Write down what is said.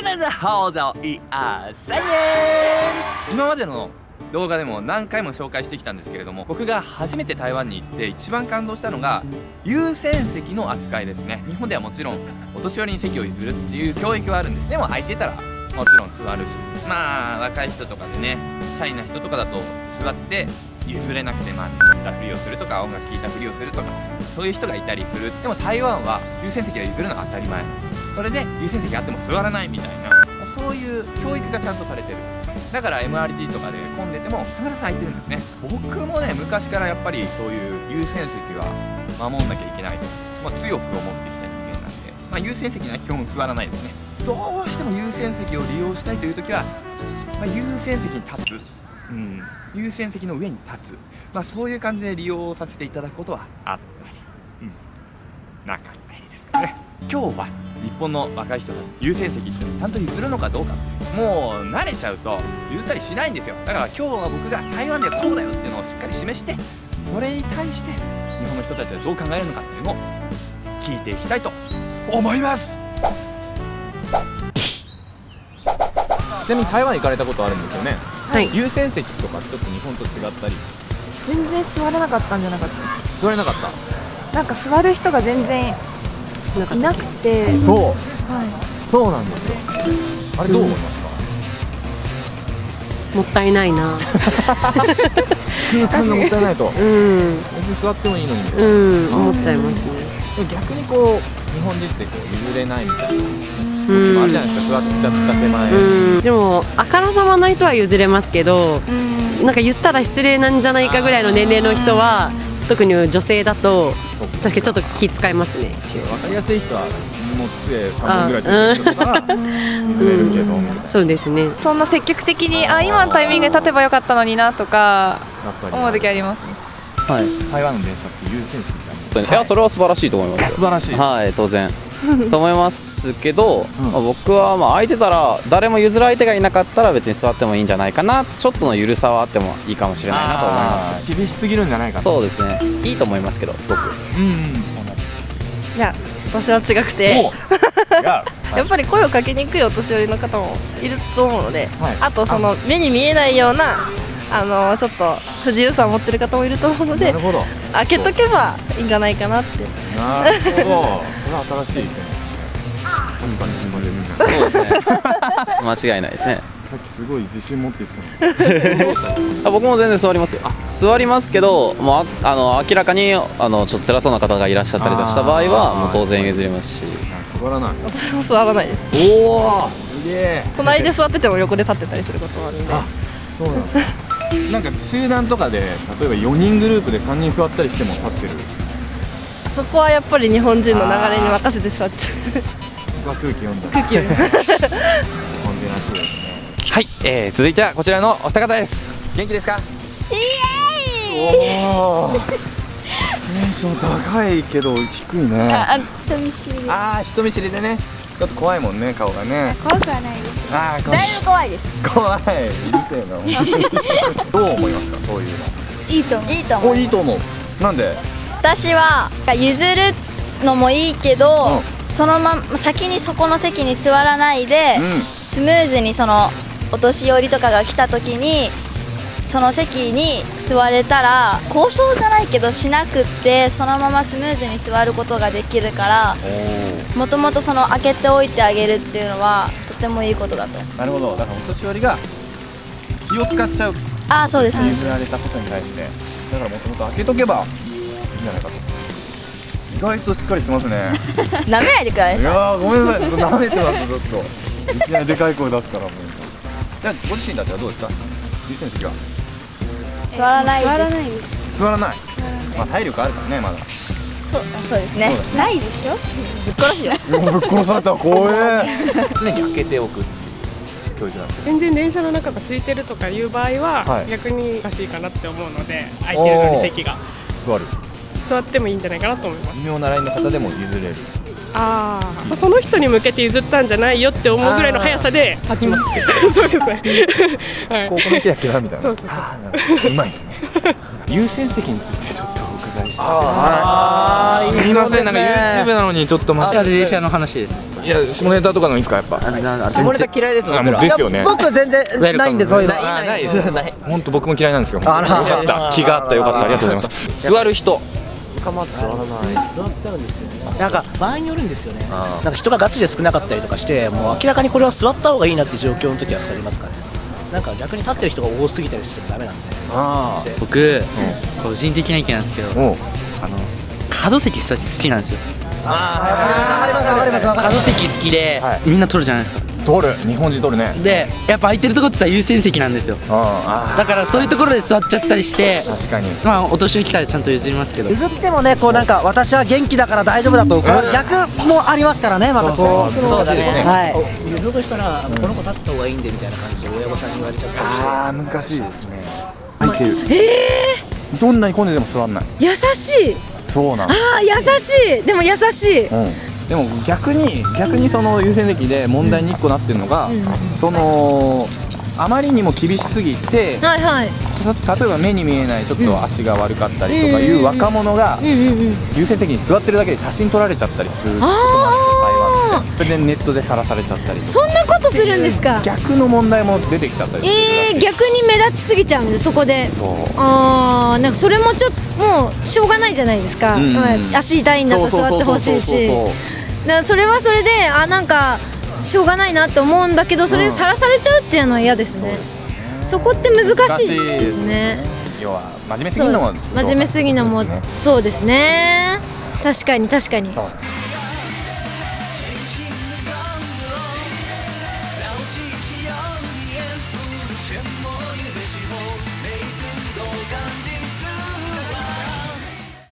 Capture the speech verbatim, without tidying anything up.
们的好走一二三年。今までの動画でも何回も紹介してきたんですけれども、僕が初めて台湾に行って一番感動したのが優先席の扱いですね。日本ではもちろんお年寄りに席を譲るっていう教育はあるんです。でも空いてたらもちろん座るし、まあ若い人とかでね、シャイな人とかだと座って譲れなくて、まあ寝たふりをするとか音楽聴いたふりをするとか、そういう人がいたりする。でも台湾は優先席は譲るのが当たり前。それで優先席あっても座らないみたいな、そういう教育がちゃんとされてる。だから エムアールティー とかで混んでても必ず空いてるんですね。僕もね、昔からやっぱりそういう優先席は守んなきゃいけないと、まあ、強く思ってきた人間なんで、まあ、優先席には基本座らないですね。どうしても優先席を利用したいという時は、まあ、優先席に立つ、うん、優先席の上に立つ、まあ、そういう感じで利用させていただくことはあったり、うん、なかったりですかね。今日は日本の若い人たち優先席ってちゃんと譲るのかどうか、もう慣れちゃうと譲ったりしないんですよ。だから今日は僕が台湾ではこうだよっていうのをしっかり示して、それに対して日本の人たちはどう考えるのかっていうのを聞いていきたいと思います。ちなみに台湾行かれたことあるんですよね。 はい。 優先席とかちょっと日本と違ったり。 全然座れなかったんじゃなかった。 座れなかった。 なんか座る人が全然いなくて。 そう、 はい、 そうなんですよ。あれどう思いますか？ うん、もったいないな。 空間がもったいないと。うん。別に座ってもいいのに。 うん、思っちゃいますね。 逆にこう日本人ってこう譲れないみたいな時もあるじゃないですか。座っちゃった手前。 うん。でもあからさまな人は譲れますけど、なんか言ったら失礼なんじゃないかぐらいの年齢の人は、特に女性だと確かにちょっと気遣いますね。 わかりやすい人はもう杖さんぼんぐらいついてる人とか譲れるけど、 そうですね。 そんな積極的にあ今のタイミングで立てばよかったのになとか思う時ありますね。 はい。 台湾の電車って優先席だね。 いや、それは素晴らしいと思いますよ。 素晴らしい。 はい、当然と思いますけど、まあ、僕はまあ空いてたら誰も譲る相手がいなかったら別に座ってもいいんじゃないかな、ちょっとの緩さはあってもいいかもしれないなと思います。 厳しすぎるんじゃないかと。 そうですね、いいと思いますけど、すごく。 うんうん。 いや、私は違くてやっぱり声をかけにくいお年寄りの方もいると思うので、はい、あとその目に見えないようなあのちょっと不自由さを持ってる方もいると思うので、開けとけばいいんじゃないかなって。 なるほど。それは新しい意見。確かに今でみんな。 そうですね。間違いないですね。 さっきすごい自信持って言ってたの。 僕も全然座りますよ。座りますけど、もうあの明らかにあのちょっと辛そうな方がいらっしゃったりとした場合はもう当然譲りますし。 座らない。 私も座らないです。 おお、すげえ。 隣で座ってても横で立ってたりすることもあるんで。 あ、そうなんだ。なんか集団とかで例えばよにんグループでさんにん座ったりしても立ってる。 そこはやっぱり日本人の流れに任せて座っちゃう。 僕は空気読んだ。 空気読んだ。 日本人らしいですね。はい、えー、続いてはこちらのお二方です。元気ですか？ イエーイ。 おお。テンション高いけど低いね。 あ、人見知り。 ああ、人見知りでね。ちょっと怖いもんね、顔がね。 怖くはないです。 ああ、 だいぶ怖いです。 怖い。うるせえな。どう思いますか、そういうの。 いいと思う。いいと思う。 お、いいと思う。なんで？ 私は譲るのもいいけど、うん、そのまま先にそこの席に座らないで、うん、スムーズにそのお年寄りとかが来た時にその席に座れたら交渉じゃないけどしなくってそのままスムーズに座ることができるから、もともとその開けておいてあげるっていうのはとてもいいことだと。 なるほど。だからお年寄りが気を使っちゃう。 ああ、そうですね。 譲られたことに対して、だからもともと開けとけばいいんじゃないかと。意外としっかりしてますね。 舐めないでください。 いやー、ごめんなさい。舐めてます、ちょっと。いきなりでかい声出すからもう。じゃあご自身たちはどうですか？優先席は座らないです。 座らない。まあ体力あるからね、まだ。 そう、そうですね。ないでしょ。ぶっ殺すよ。 ぶっ殺されたら怖え。常に開けておく教育なんです。 全然電車の中が空いてるとかいう場合は逆におかしいかなって思うので、空いてるのに席が座る。 座ってもいいんじゃないかなと思います。 微妙なラインの方でも譲れる。 ああ、その人に向けて譲ったんじゃないよって思うぐらいの速さで立ちますけど。そうですね。 はい。ここ見てやっけなみたいな。 そうそうそう。 うまいですね。優先席についてちょっとお伺いしたい。ああ、すみません、なんか YouTube なのにちょっとまた電車の話です。 いや下ネタとかのいいですかやっぱ。 下ネタ嫌いです僕ら。 ですよね。 僕全然ないんでそういうの。 ないです。 本当僕も嫌いなんですよ。 あら。 気があったよかったありがとうございます。座る人。 僕はまず座らない。座っちゃうんですよね。 なんか場合によるんですよね。なんか人がガチで少なかったりとかして、もう明らかにこれは座った方がいいなって状況の時は座りますからね。なんか逆に立ってる人が多すぎたりしてもダメなんで。 ああ。僕個人的な意見なんですけど、あの角席好きなんですよ。 ああ、わかりますわかりますわかります。 角席好きでみんな取るじゃないですか。 取る、日本人取るね。 でやっぱ空いてるとこって言ったら優先席なんですよ。だからそういうところで座っちゃったりして、 確かにまあお年寄り来たらちゃんと譲りますけど、 譲ってもね、こうなんか私は元気だから大丈夫だと、逆もありますからね。またこうそうだね。 はい、譲ろうとしたらこの子立った方がいいんでみたいな感じで親御さんに言われちゃったりして、 ああ難しいですね。空いてる。えどんなに混んでても座んない。 優しい。 そうなん。 ああ優しい。でも優しい。 でも逆に逆にその優先席で問題にいっこなってるのが、そのあまりにも厳しすぎて、 はいはい、 例えば目に見えないちょっと足が悪かったりとかいう若者が優先席に座ってるだけで写真撮られちゃったりすることもあって、それでネットでさらされちゃったり。 そんなことするんですか。 逆の問題も出てきちゃったりするらしい。 えー、逆に目立ちすぎちゃうんでそこで。 そう。 ああ、なんかそれもちょっともうしょうがないじゃないですか。うん、足痛いんだから座ってほしいし。だからそれはそれであなんかしょうがないなって思うんだけど、それでさらされちゃうっていうのは嫌ですね。そこって難しいですね。 要は真面目すぎるのも真面目すぎるのもそうですね。確かに確かに。